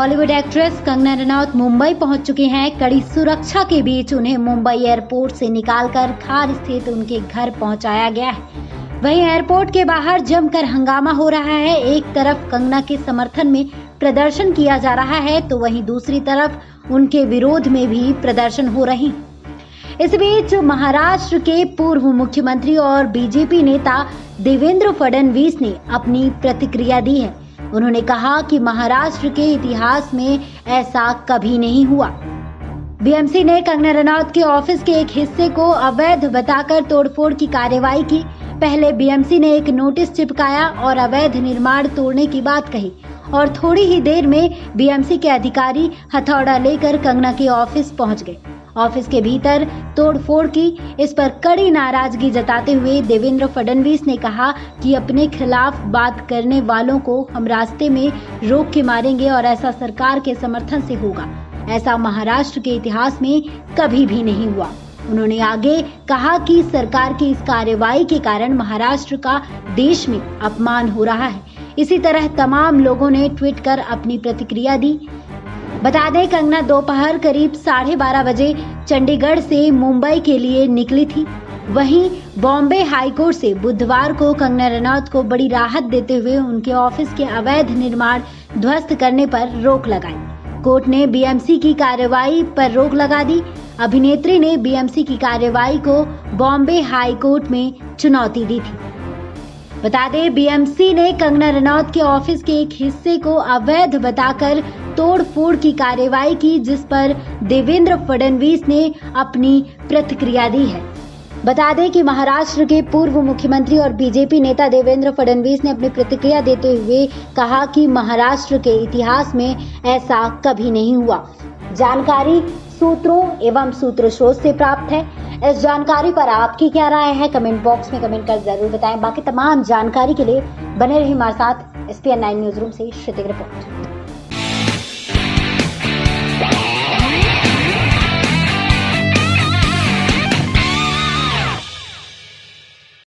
Bollywood actress Kangana Ranaut Mumbai पहुंच चुकी हैं। कड़ी सुरक्षा के बीच उन्हें मुंबई एयरपोर्ट से निकालकर खार स्थित उनके घर पहुंचाया गया है। वहीं एयरपोर्ट के बाहर जमकर हंगामा हो रहा है। एक तरफ कंगना के समर्थन में प्रदर्शन किया जा रहा है तो वहीं दूसरी तरफ उनके विरोध में भी प्रदर्शन हो रही। इस बीच महाराष्ट्र के पूर्व मुख्यमंत्री और बीजेपी नेता देवेंद्र फडणवीस ने अपनी प्रतिक्रिया दी है। उन्होंने कहा कि महाराष्ट्र के इतिहास में ऐसा कभी नहीं हुआ। बीएमसी ने कंगना रनौत के ऑफिस के एक हिस्से को अवैध बताकर तोड़फोड़ की कार्रवाई की। पहले बीएमसी ने एक नोटिस चिपकाया और अवैध निर्माण तोड़ने की बात कही और थोड़ी ही देर में बीएमसी के अधिकारी हथौड़ा लेकर कंगना के ऑफिस पहुंच गए। ऑफिस के भीतर तोड़फोड़ की। इस पर कड़ी नाराजगी जताते हुए देवेंद्र फडणवीस ने कहा कि अपने खिलाफ बात करने वालों को हम रास्ते में रोक के मारेंगे और ऐसा सरकार के समर्थन से होगा। ऐसा महाराष्ट्र के इतिहास में कभी भी नहीं हुआ। उन्होंने आगे कहा कि सरकार की इस कार्रवाई के कारण महाराष्ट्र का देश में अपमान हो रहा है। इसी तरह तमाम लोगों ने ट्वीट कर अपनी प्रतिक्रिया दी। बता दें, कंगना दोपहर करीब 12:30 बजे चंडीगढ़ से मुंबई के लिए निकली थी। वहीं बॉम्बे हाईकोर्ट से बुधवार को कंगना रनौत को बड़ी राहत देते हुए उनके ऑफिस के अवैध निर्माण ध्वस्त करने पर रोक लगाई। कोर्ट ने बीएमसी की कार्रवाई पर रोक लगा दी। अभिनेत्री ने बीएमसी की कार्रवाई को बॉम्बे हाईकोर्ट में चुनौती दी थी। बता दें, बीएमसी ने कंगना रनौत के ऑफिस के एक हिस्से को अवैध बताकर तोड़फोड़ की कार्रवाई की, जिस पर देवेंद्र फडणवीस ने अपनी प्रतिक्रिया दी है। बता दें कि महाराष्ट्र के पूर्व मुख्यमंत्री और बीजेपी नेता देवेंद्र फडणवीस ने अपनी प्रतिक्रिया देते हुए कहा कि महाराष्ट्र के इतिहास में ऐसा कभी नहीं हुआ। जानकारी सूत्रों एवं सूत्रस्रोत से प्राप्त है। इस जानकारी पर आपकी क्या राय है, कमेंट बॉक्स में कमेंट कर जरूर बताएं। बाकी तमाम जानकारी के लिए बने रहिए हमारे साथ। SPN9 न्यूज रूम से श्रुति की रिपोर्ट।